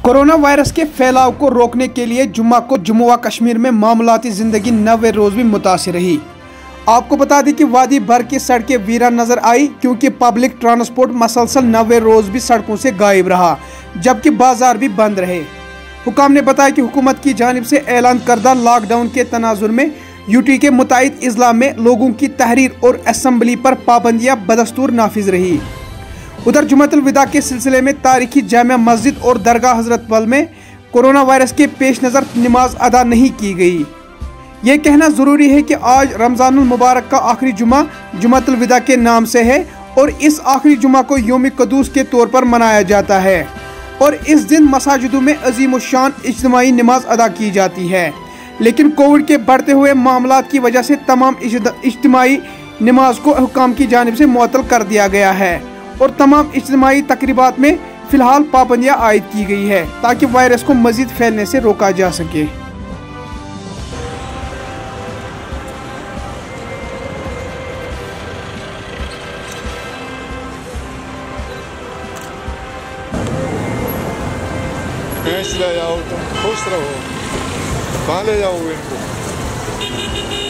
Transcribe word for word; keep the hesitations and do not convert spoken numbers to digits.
Corona virus के फैलाव को रोकने के लिए जुम्मा को जम्मू व कश्मीर में मामलाती जिंदगी नवे रोज भी मुतासिर रही। आपको बता दें कि वादी भर की सड़कें वीरान नजर आई क्योंकि पब्लिक ट्रांसपोर्ट मसलसल नवे रोज भी सड़कों से गायब रहा, जबकि बाजार भी बंद रहे। हुकाम ने बताया कि हुकूमत की जानिब से ऐलान करदा लॉकडाउन के तनाजुर में यूटी के मुताबिक इजला में लोगों की तहरीर और असम्बली पर पाबंदियाँ बदस्तूर नाफिज रही। उधर जुम्मतुल विदा के सिलसिले में तारीखी जामिया मस्जिद और दरगाह हजरत बल में कोरोना वायरस के पेश नज़र नमाज अदा नहीं की गई। ये कहना ज़रूरी है कि आज रमज़ानुल मुबारक का आखिरी जुमा जुम्मतुल विदा के नाम से है और इस आखिरी जुमा को यौम क़ुद्दूस के तौर पर मनाया जाता है और इस दिन मसाजिदों में अजीम शान इज्तिमाई नमाज अदा की जाती है। लेकिन कोविड के बढ़ते हुए मामलात की वजह से तमाम इज्तिमाई नमाज को हुकाम की जानिब से मुअत्तल कर दिया गया है और तमाम इज्तिमाई तकरीबात में फ़िलहाल पाबंदियाँ आयद की गई है ताकि वायरस को मज़ीद फैलने से रोका जा सके। भैंस ले जाओ, तुम खुश रहो, कहाँ ले जाओगे इनको?